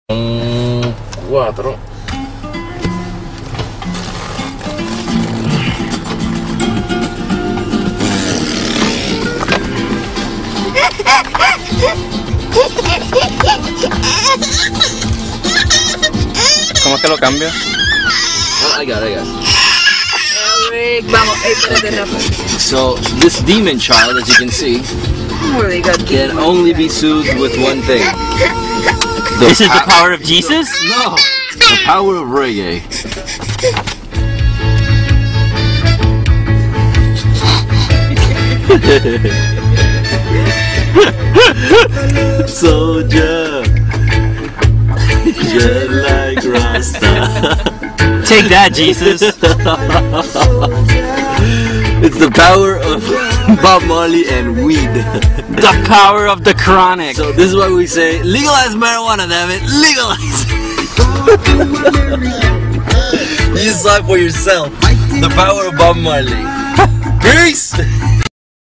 4. ¿Cómo es que lo cambio? I got it. Vamos, espérate, Rafa. So this demon child, as you can see, Really good. can only be soothed with one thing. This is the power of Jesus? No, the power of reggae. Soldier, just like Rasta. Take that, Jesus. It's the power of Bob Marley and weed. The power of the chronic. So this is why we say, legalize marijuana, damn it, legalize. You saw it for yourself. The power of Bob Marley. Peace.